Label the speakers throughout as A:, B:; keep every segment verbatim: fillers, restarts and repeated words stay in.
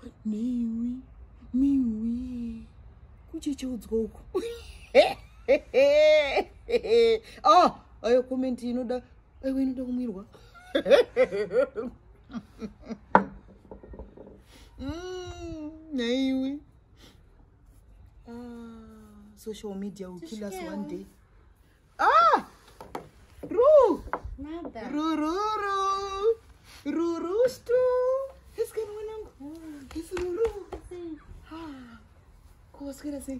A: Niwi, miwi. Kuchicheudzwa uko. Ah, ayo comment inoda, ayo inoda kumwirwa. Mm, niwi. Ah, social media will kill us one day. Ah! Ru!
B: Nada.
A: Ru, ru, ru. Ru, ru, stu. What's going on? It's Ruru. Ah. What's going to say?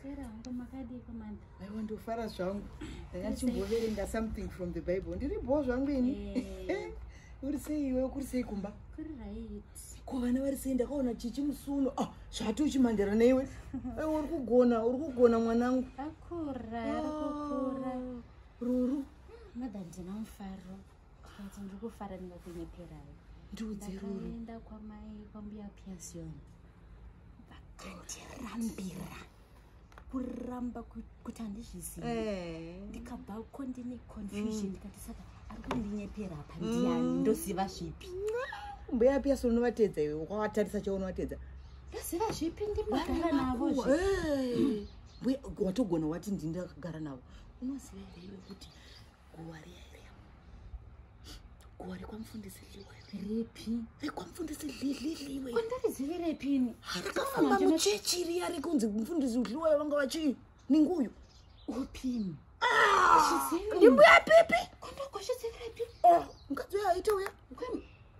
A: I want to fara zvangu. Ndakachimboverenga something from the Bible. Ndiri bo zvangu ini. Uri sei iwe kuri sei kumba?
B: Kuri right.
A: Ko vana vari sei ndakaona chichi musuno. Ah, zvati uchimandera newe. Eh uri kugona, uri kugona mwanangu.
B: Akura, akura.
A: Ruru.
B: Mada ndina mfaro. Kuti ndiri kufara ndingakunyeperayo.
A: Ndudzi Ruru.
B: Ndakaenda kwa Mai Kwangwa pension. Vakandirambira. Kuramba kuti handizvizivi.
A: Eh.
B: Ndikabva kondine confusion ndikati saka ari kundinyepera apa ndiani ndoziva zvipi.
A: Mbuya pia sono vatedza iwe wakatarisa chaunovatedza.
B: Ndoziva zvipi ndimagara navo zvi.
A: Eh. Mbuya watogona wati ndindakagara navo. Unoziva iwe kuti guwa riya riya. Guwa rekwamufundisi liwe.
B: Repi?
A: Rekwamufundisi liwe.
B: Kwandarizive repini?
A: Rakafamba muchechi riya rekunzi mufundisi liwe vanga vachi. Ninguyo.
B: Upini?
A: Ah! Ndimbuya pipi?
B: Kwandakoshizive repi?
A: Oh, mukadzi uya aita uya.
B: Kwemi?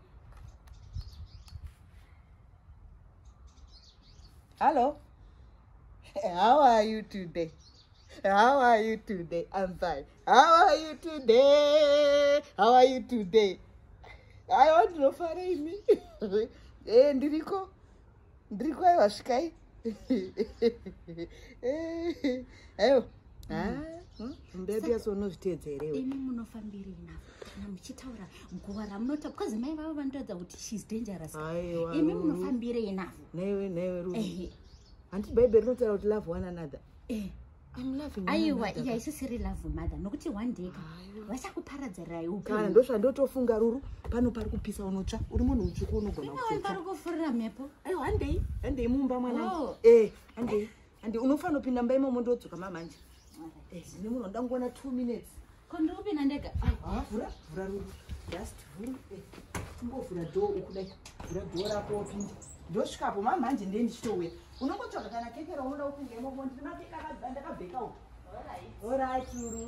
A: Hello. How are you today? How are you today? I'm fine. How are you today? How are you today? I want to know for me. Eh, ndiriko. Ndiriko ayo ashikai. Eh, ayo. Ah, mbebi asono zvitedzerewe.
B: Imi munofambiri navo. Kana muchitaura nguva ramunota because mai vavo vanotaridza kuti she's dangerous. Imi munofambire navo.
A: Newe newe Ruru. Eh. Anti Bible rinotaura kuti love one another.
B: Eh.
A: I'm loving
B: aiwa iya isisiri love mother nokuti one day vachakuparadzira upi
A: kana ndosvandotofunga Ruru pano pari kupisa unotsva uri munhu mutsvuku unogona
B: kutsva pari kufurira mhepo
A: aiwa one day one day mumba mwana eh one day ande unofanira kupinda mba imomo ndodzoka mamanje eh zvine munhu ndangona two minutes
B: kondopinda ndega
A: ah vhura vhura Ruru just vhura eh timbovhura door ukudai vhura door rako opinda ndosvikapo mamanje ndiye ndichitouya unongotsvaga kana kekera unoda kupinda imomo ndiri makeka ndakabheka uko alright alright Ruru.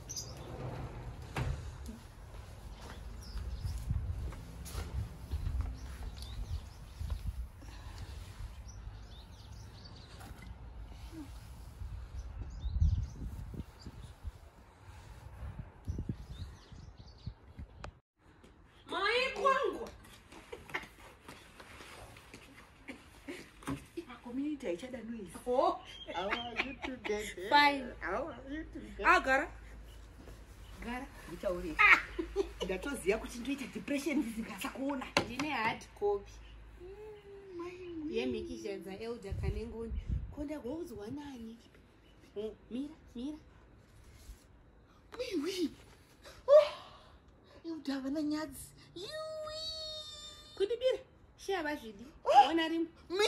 C: Mai Kwangwa.
A: Community ichada noise.
C: Oh,
A: how are you today?
B: Fine.
A: How are you today?
C: Ah, gara.
A: Gara, ndichauri. Ndatoziya kuti ndoita depression ndisingasakuona.
C: Ndine hard copy. Yemikisha dza elder kanengoni. Konda gozwa nani? Oh, mira, mira.
A: Miwi. Oh. Udava na nyadzi. Yui.
C: Kudibira. Shaba zvidi. Ona rim.
A: Mi.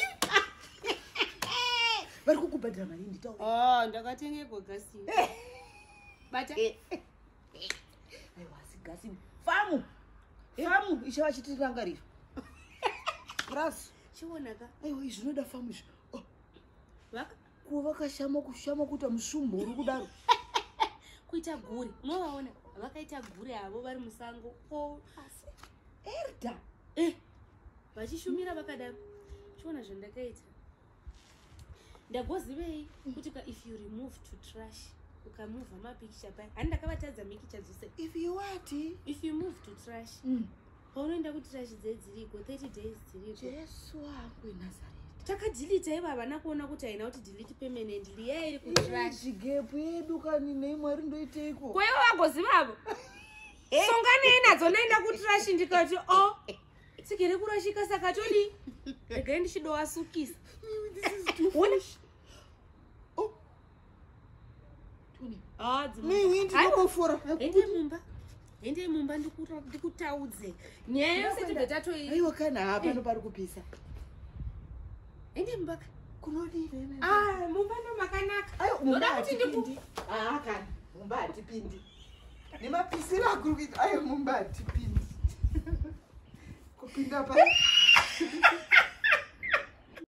A: Vari kukubhadhira mari nditaura.
C: Oh, ndakatenge gogasi. Bata.
A: Aiwa sigasi. Famu. Famu ichava chitirangarira. Ras.
C: Chiwonaka.
A: Aiwa izvinoda famu izvo. Oh.
C: Vaka
A: kuva kashama kushama kuita musumbu uri kudaro.
C: Kuita guri. Unovaona vakaita guri avo vari musango. Oh,
A: asi. Erda.
C: Eh. Vachishumira vakadaro. Chiona zvandakaita. Ndagozivei kuti if you remove to trash ukamove mapicture pai handi ndakavatadza mikicha dzose
A: if you what
C: if you move to trash
A: mm.
C: paunoenda kuti trash dzedziriko thirty days dziriko
A: Jesu wangu Nazareth
C: takadelete iva havana kuona kuti haina kuti delete permanently iya iri ku trash
A: gap yedu kani nei mwari ndoiteiko
C: kwewe vagozivavo songanei nadzo naenda ku trash ndikati oh tsigere kurashika saka todi regai ndichidowasukisa
A: oh
C: ah
A: mimi ndikufura
C: ende mumba ende mumba ndikutaudze nyaya yose tibve tatoi
A: aiwa kana hapa ndo pari kupisa
C: ende mumbaka
A: kunodire
C: ah mumba ndo makanaka
A: ayo
C: Ndoda
A: mumba
C: kuti ndipu-
A: atipindi ah kana mumba atipindi nemapisira akuru kuita ayo mumba atipindi kupinda pa